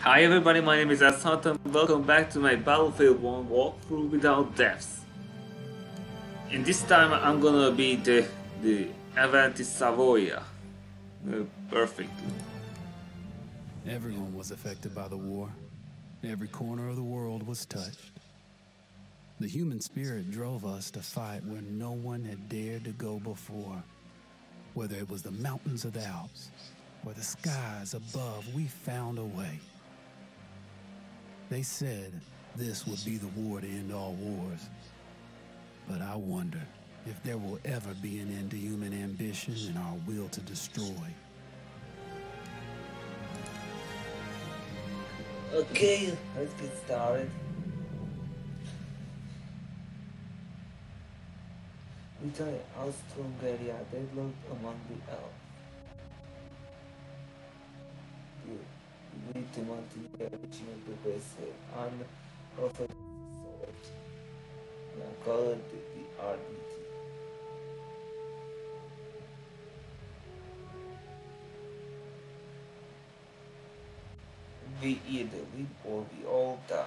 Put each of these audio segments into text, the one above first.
Hi everybody, my name is Asant and welcome back to my Battlefield 1 walkthrough without deaths. And this time I'm gonna be the Avanti Savoia. Perfectly. Everyone was affected by the war. Every corner of the world was touched. The human spirit drove us to fight where no one had dared to go before. Whether it was the mountains of the Alps or the skies above, we found a way. They said this would be the war to end all wars. But I wonder if there will ever be an end to human ambition and our will to destroy. Okay, let's get started. Italy, Austro-Hungary deadlocked among the Alps. The ultimate region of the West unorthodox sort, called the RDT. We either live or we all die.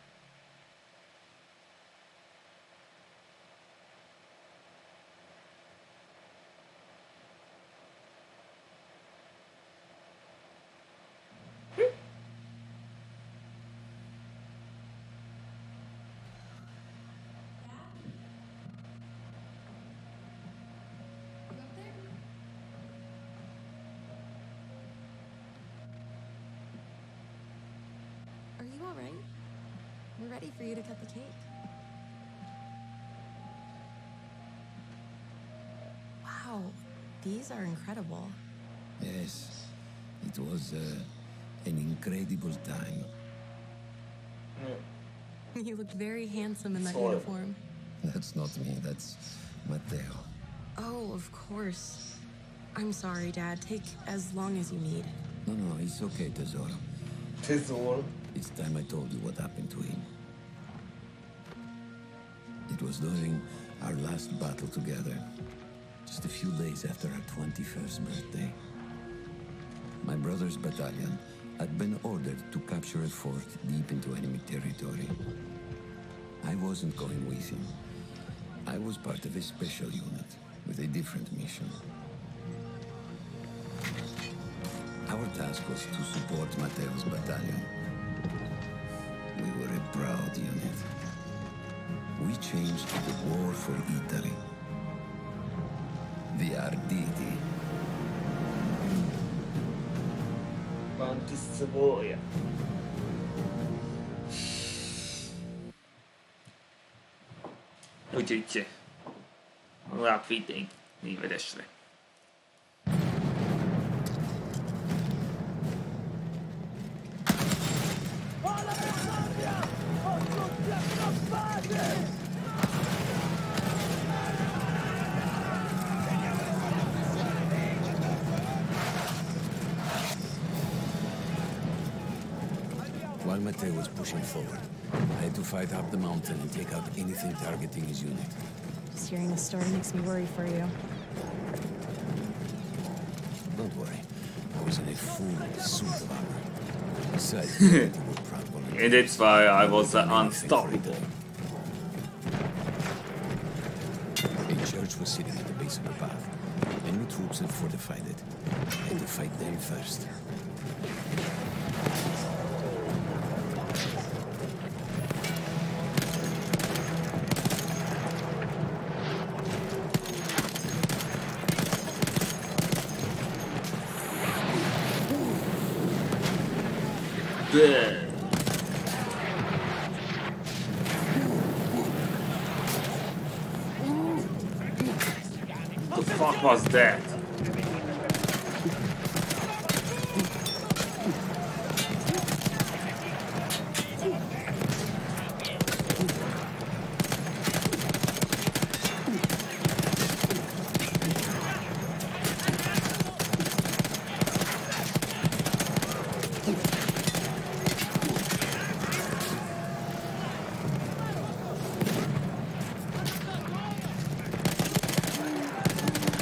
Are you all right? We're ready for you to cut the cake. Wow, these are incredible. Yes, it was an incredible time. You look very handsome in that uniform. That's not me, that's Matteo. Oh, of course. I'm sorry, Dad. Take as long as you need. No, it's okay, Tesoro. Tesoro? It's time I told you what happened to him. It was during our last battle together, just a few days after our 21st birthday. My brother's battalion had been ordered to capture a fort deep into enemy territory. I wasn't going with him. I was part of a special unit with a different mission. Our task was to support Matteo's battalion. We were a proud unit. We changed the war for Italy. The Arditi. Avanti Savoia. Úgyhogy rátvittünk névedesre. While Matteo was pushing forward, I had to fight up the mountain and take out anything targeting his unit. Just hearing the story makes me worry for you. Don't worry, I was in a full suit of armor. Besides, they were proud volunteers. And that's why I was unstoppable. A church was sitting at the base of the path. Enemy troops had fortified it. I had to fight them first. Dead. What the fuck was that?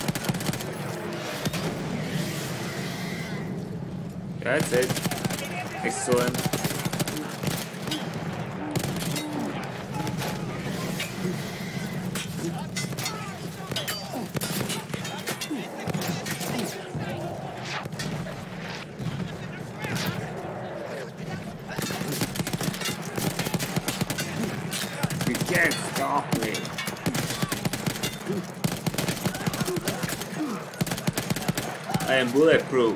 That's it. Excellent. You can't stop me. I am bulletproof.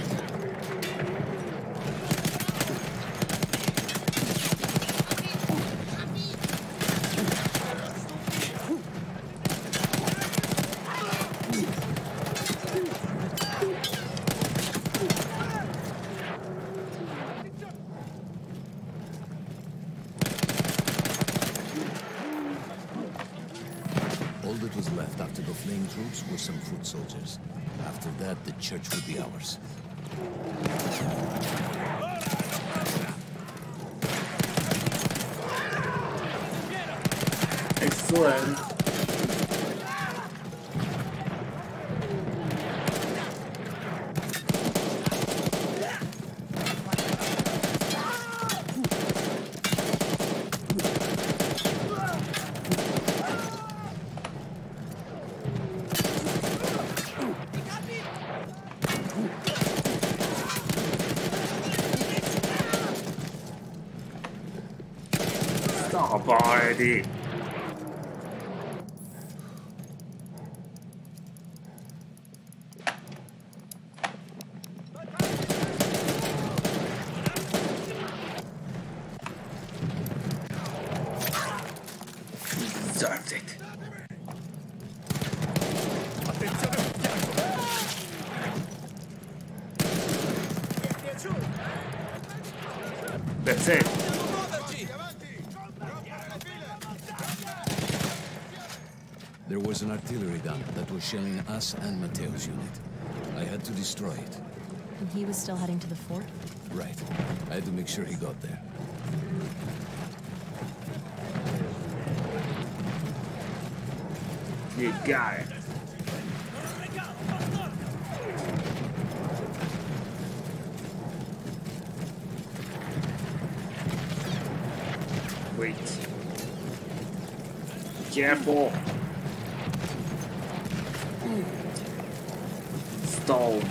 All that was left after the fleeing troops were some foot soldiers. After that, the church would be ours. Excellent. Stop already. Deserved it. That's it. There was an artillery gun that was shelling us and Mateo's unit. I had to destroy it. And he was still heading to the fort? Right. I had to make sure he got there. You got it. Wait. Careful. Stall.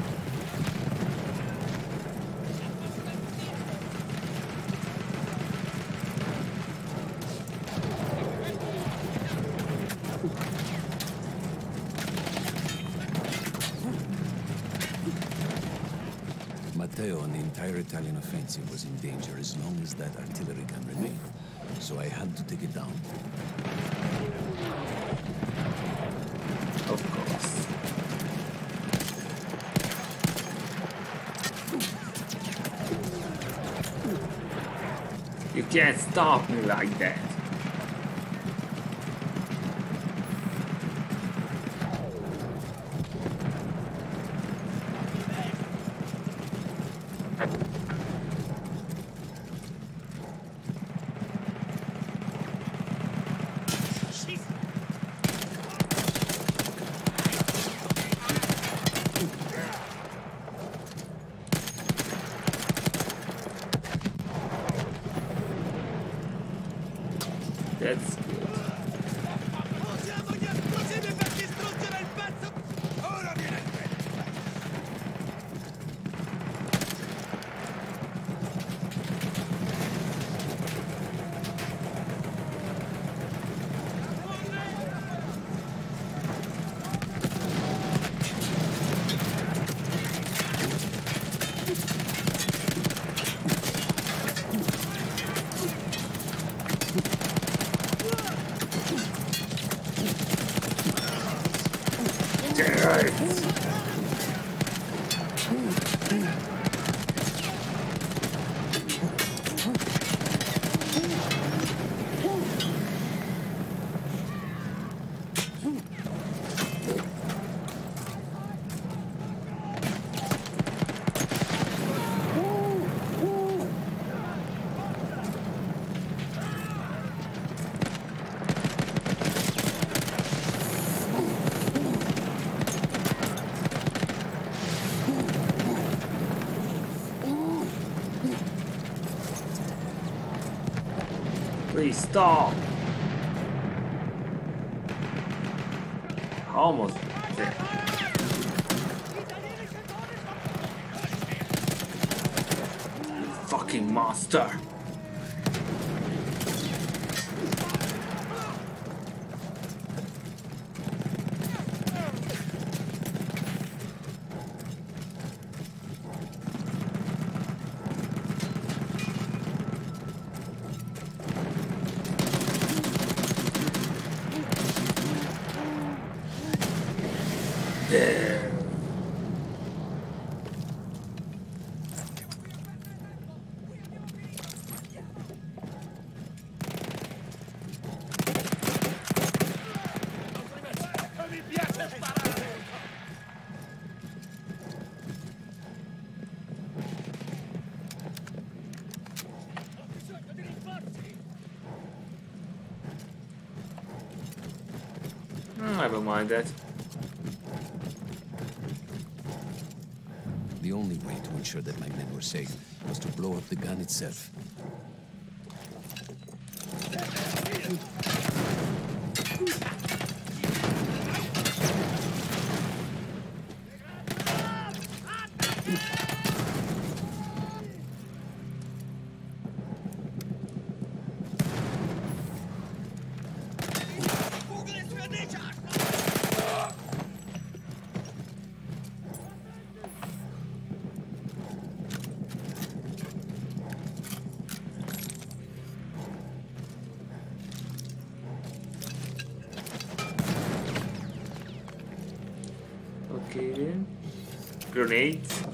Matteo and the entire Italian offensive was in danger as long as that artillery gun remained. So I had to take it down. Of course. You can't stop me like that. That's good. Please stop. Almost there. You fucking monster. There. Never mind that. The only way to ensure that my men were safe was to blow up the gun itself. Okay. Grenades.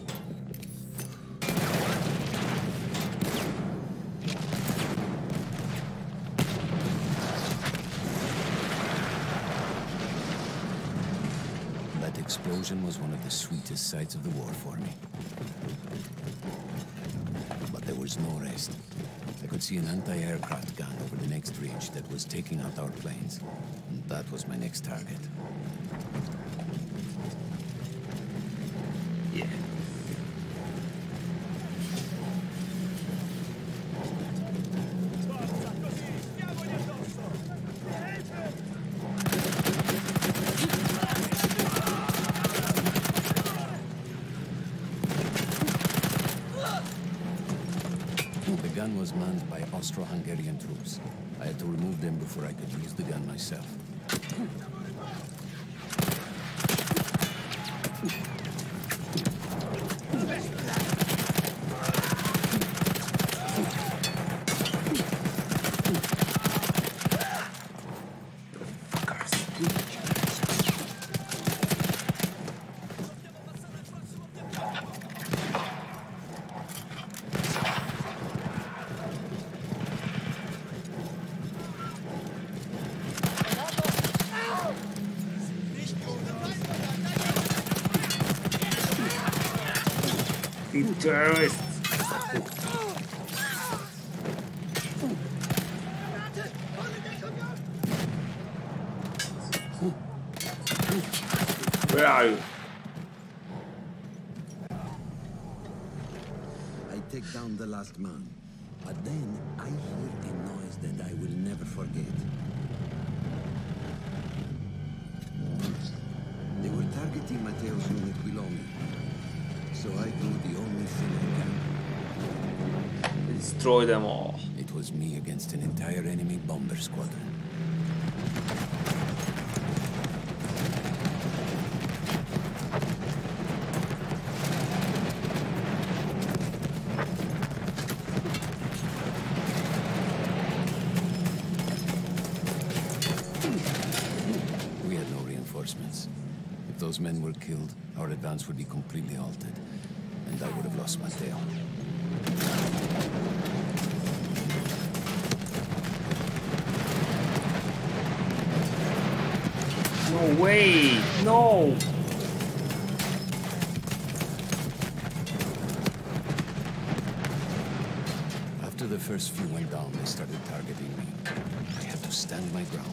That explosion was one of the sweetest sights of the war for me. But there was no rest. I could see an anti-aircraft gun over the next ridge that was taking out our planes. And that was my next target. Yeah. The gun was manned by Austro-Hungarian troops. I had to remove them before I could use the gun myself. The terrorists. Where are you? I take down the last man, but then I hear a noise that I will never forget. They were targeting Mateo's unit below me, so I do the only thing I can. Destroy them all. It was me against an entire enemy bomber squadron. We had no reinforcements. If those men were killed, our advance would be completely halted, and I would have lost Mateo. No way! No! After the first few went down, they started targeting me. I had to stand my ground.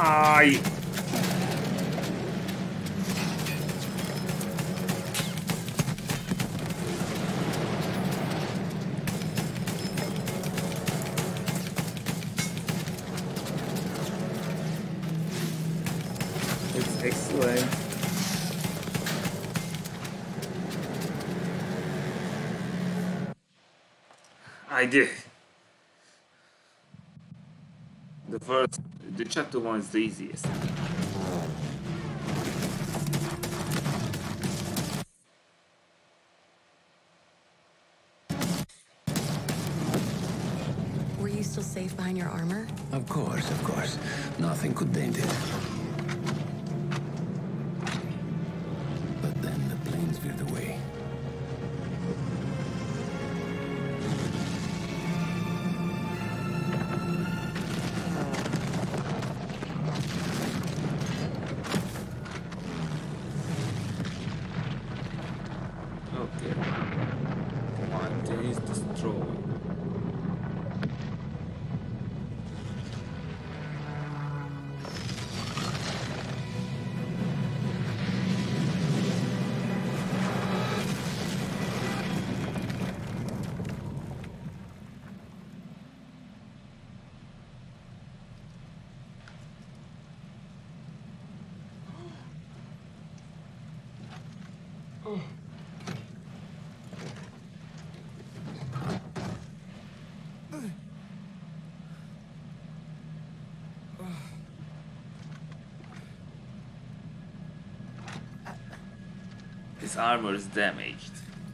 Die! It's excellent. I did. The chapter 1 is the easiest. Were you still safe behind your armor? Of course, of course. Nothing could dent it. But then the planes veered away. Okay. Mountain is destroyed. His armor is damaged.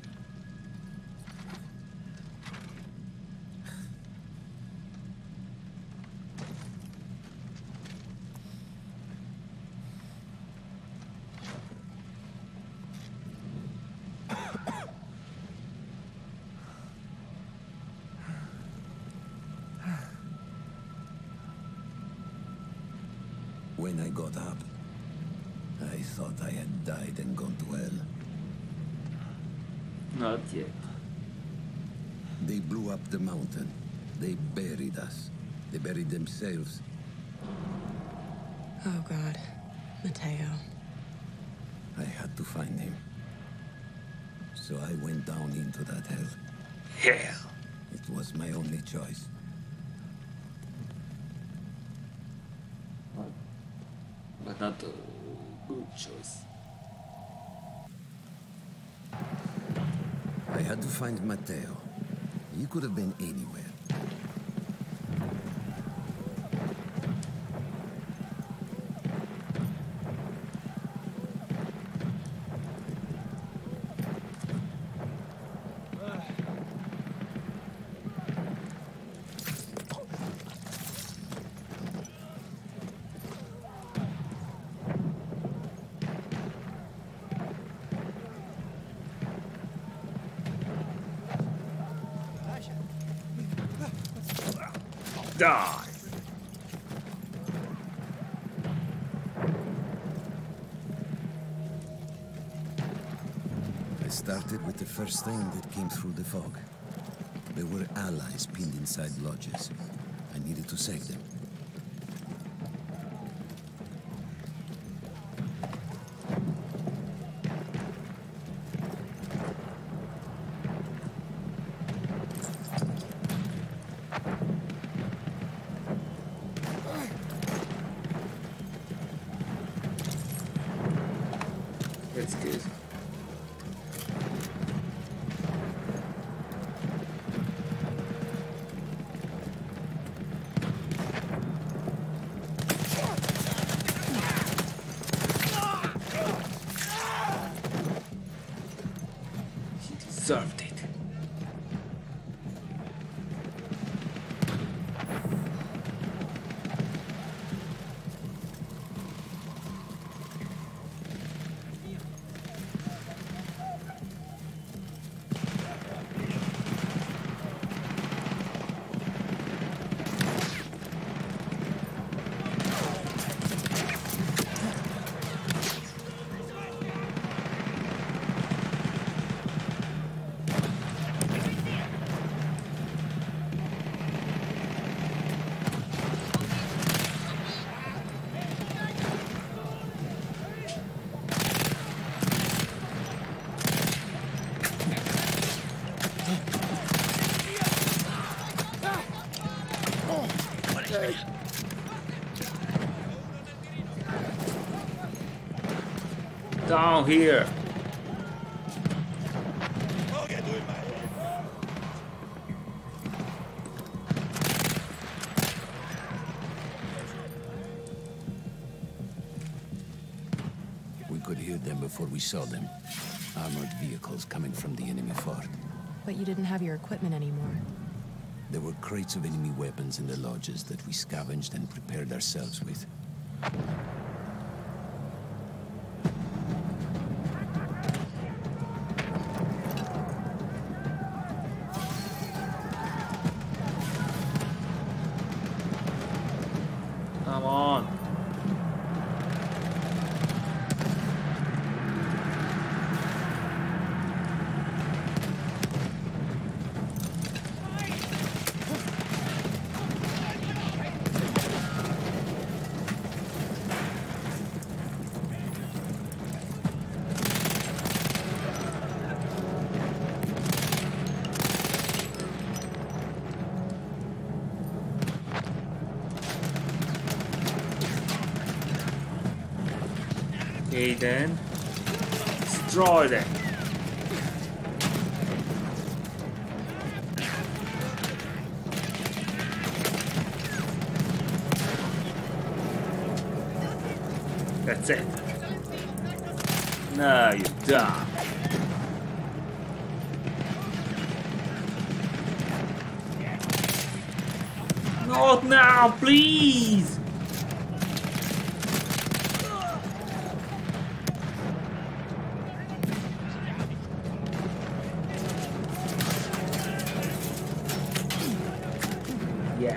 When I got up, I thought I had died and gone to hell. Not yet. They blew up the mountain. They buried us. They buried themselves. Oh God, Mateo. I had to find him. So I went down into that hell. Hell. It was my only choice. But not a good choice. I had to find Mateo. He could have been anywhere. Die! I started with the first thing that came through the fog. There were allies pinned inside lodges. I needed to save them. That's good. He deserved it. Down here. We could hear them before we saw them. Armored vehicles coming from the enemy fort. But you didn't have your equipment anymore. There were crates of enemy weapons in the lodges that we scavenged and prepared ourselves with. Come on. Okay then, destroy them. That's it. Now you're done. Not now, please! Yeah.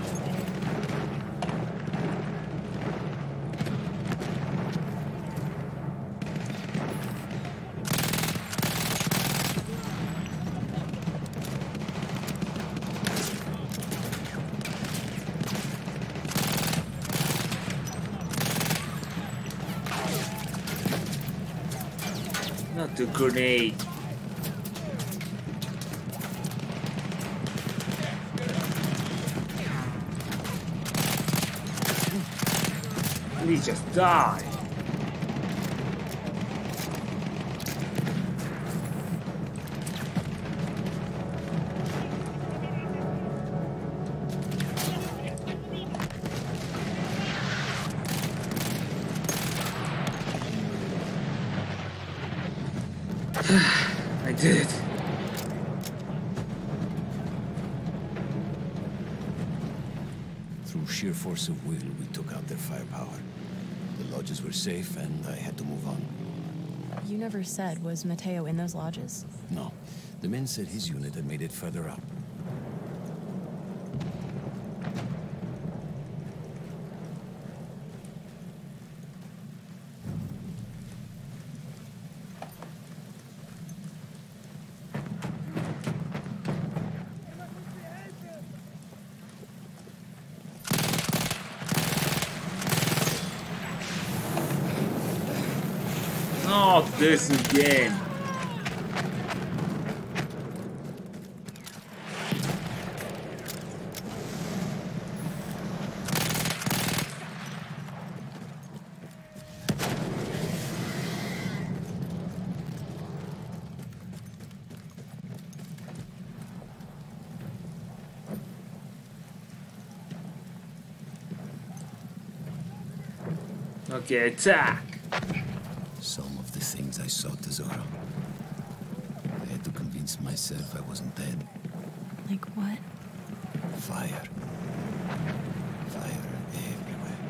Not the grenade. Please just die. I did it. Through sheer force of will, we took out their firepower. The lodges were safe, and I had to move on. You never said, was Mateo in those lodges? No. The men said his unit had made it further up. Not this again. Okay, attack. Some of the things I saw, Tesoro. I had to convince myself I wasn't dead. Like what? Fire. Fire everywhere.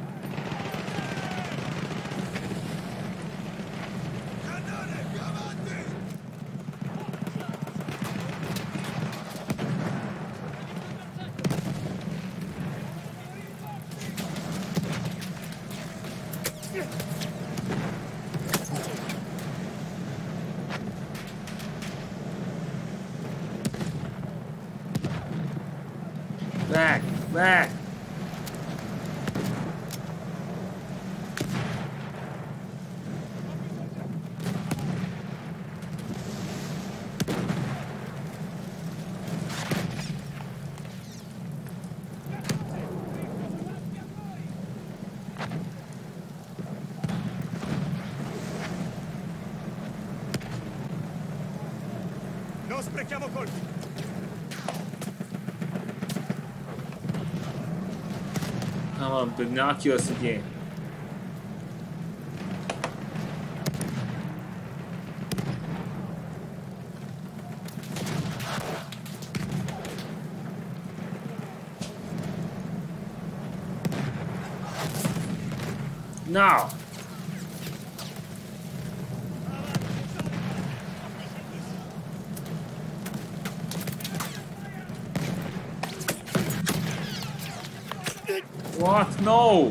Back, back. Non sprechiamo colpi. Come on, binoculars again. No! What? No!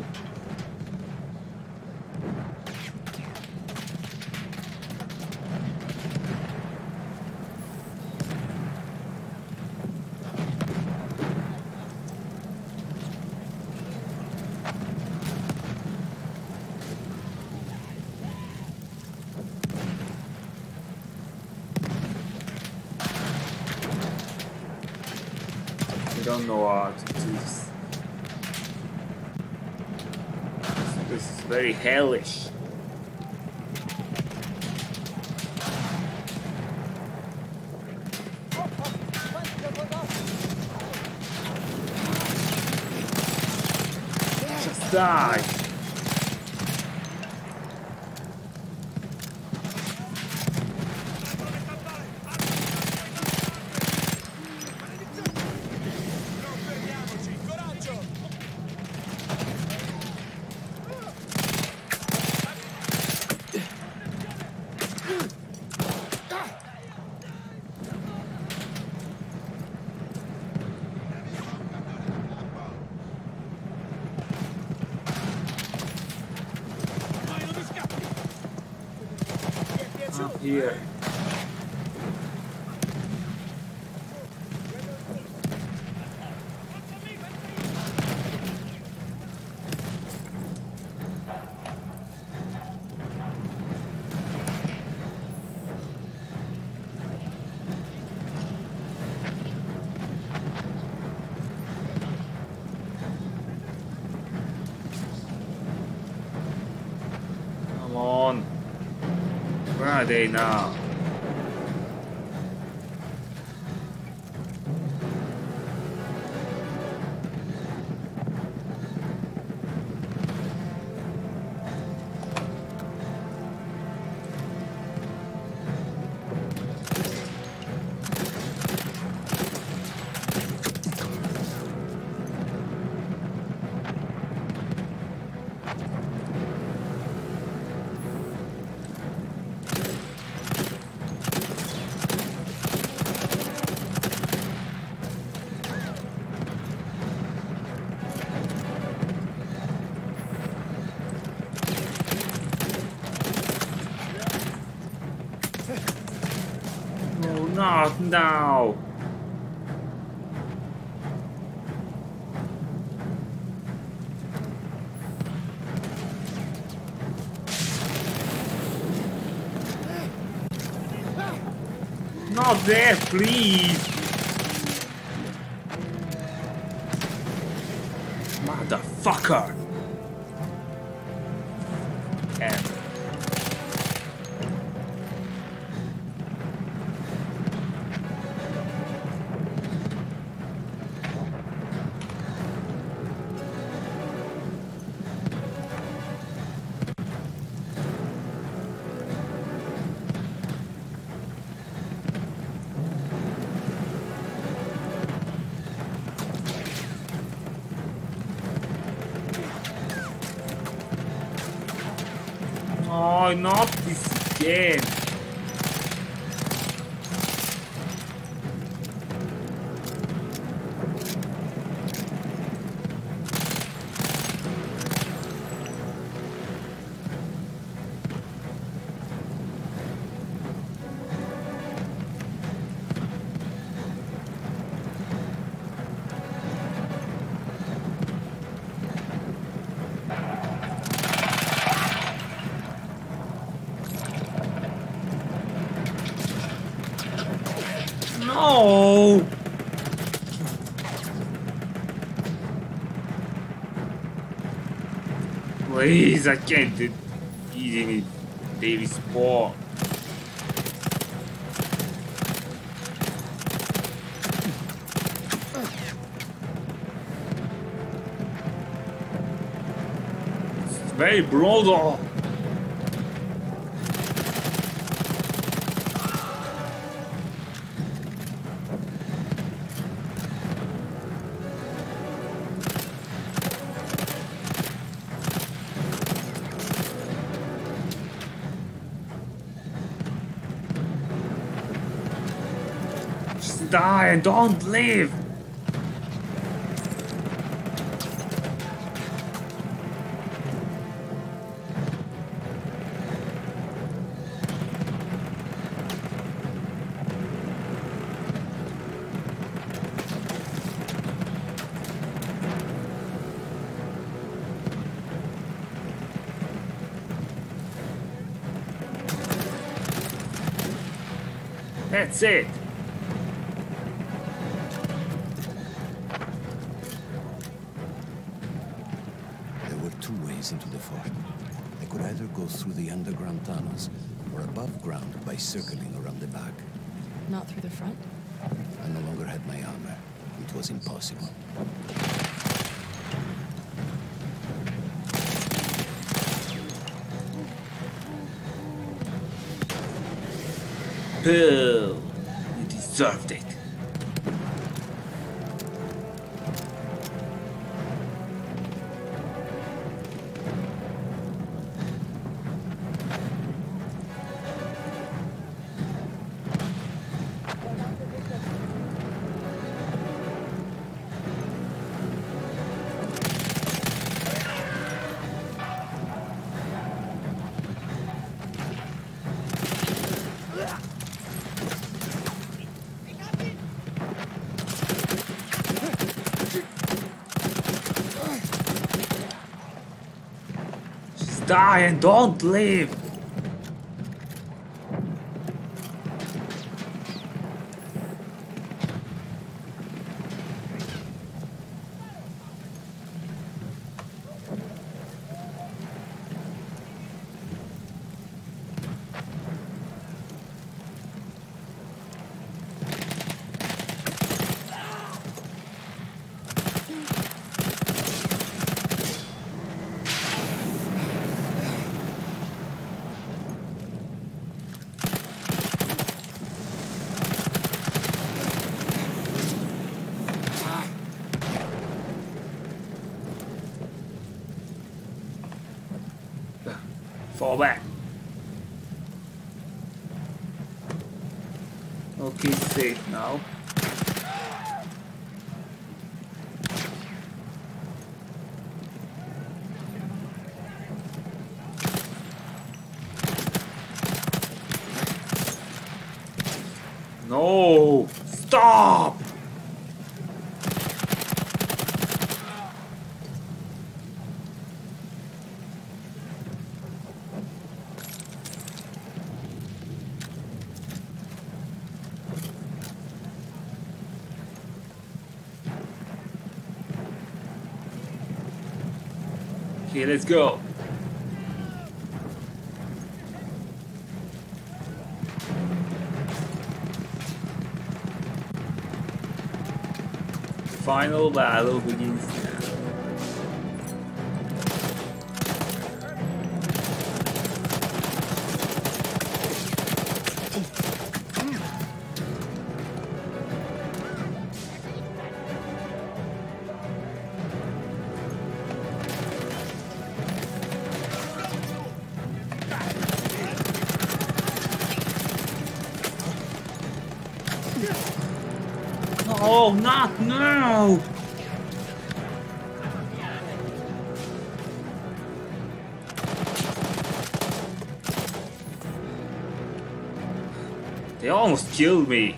I don't know how to do this. This is very hellish. Just die. Up here. Come on. Where are they now? No, not now. Not there, please. Motherfucker. And oh, not this again. No! Please, I can't eat any daily sport. Very brutal. Just die and don't leave. That's it. There were two ways into the fort. I could either go through the underground tunnels or above ground by circling around the back. Not through the front? I no longer had my armor. It was impossible. Bill, you deserved it. Die and don't leave. Fall back. Okay, safe now. No! Stop! Okay, let's go. Final battle begins now. Oh, not now! They almost killed me.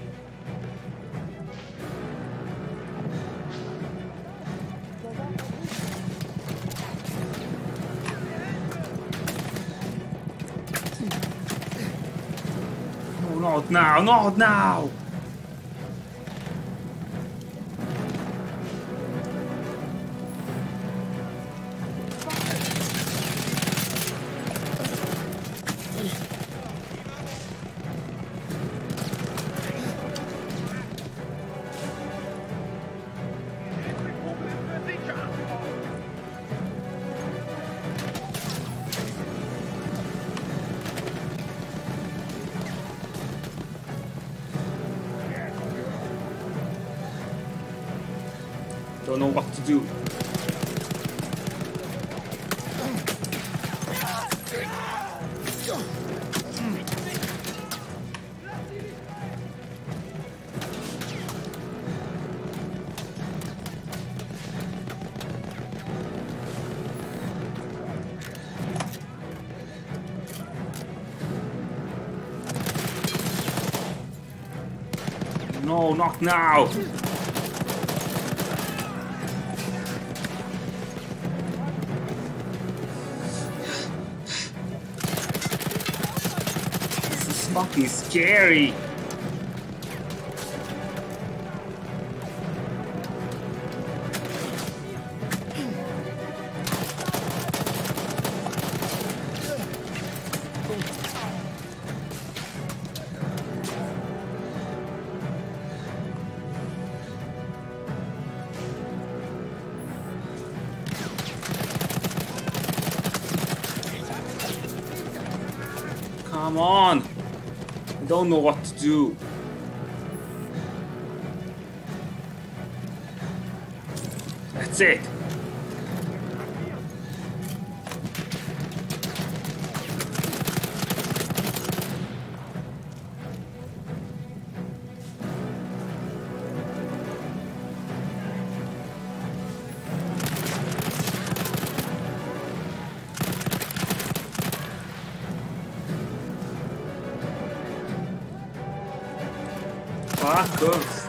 Oh, not now, not now! Don't know what to do. No, not now! This is fucking scary! Come on! I don't know what to do. That's it. Fuck.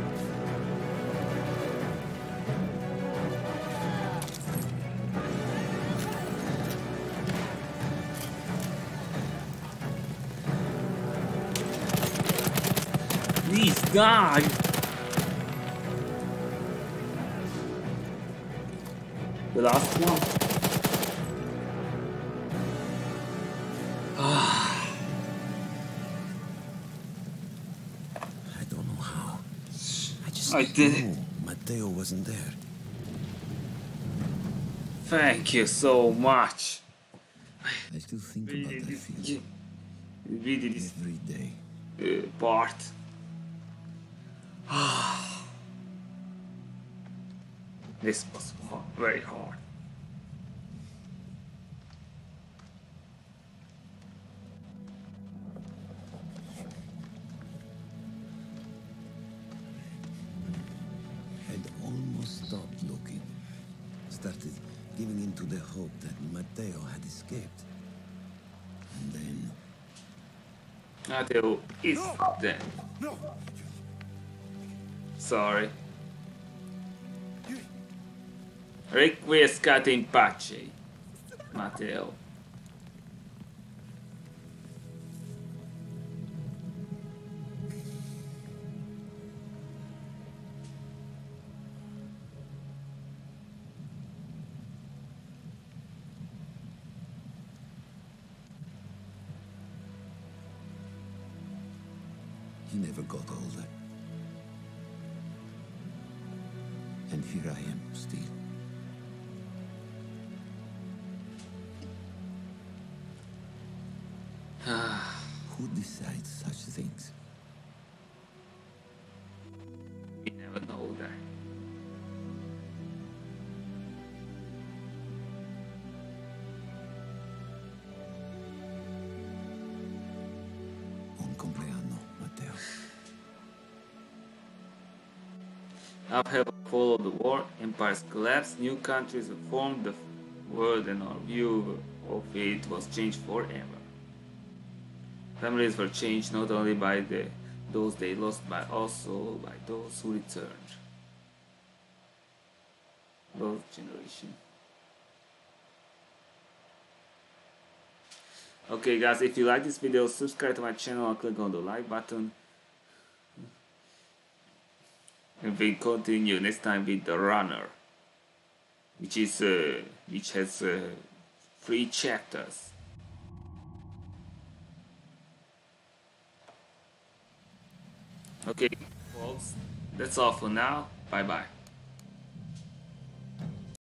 Please die. The last one. I did it. Matteo wasn't there. Thank you so much. I still think about that feeling Really this every day. part. This was very hard. I'd almost stopped looking. Started giving in to the hope that Matteo had escaped. And then... Matteo is dead. Sorry. Requiescat in pace, Matteo. He never got older. And here I am, still. Who decides such things? We never know that. Buon compleanno, Matteo. After followed the war, empires collapsed, new countries were formed, the world and our view of it was changed forever. Families were changed not only by those they lost, but also by those who returned. Those generation. Okay guys, if you like this video, subscribe to my channel and click on the like button. And we continue next time with The Runner, which has 3 chapters. Okay, folks, that's all for now. Bye bye.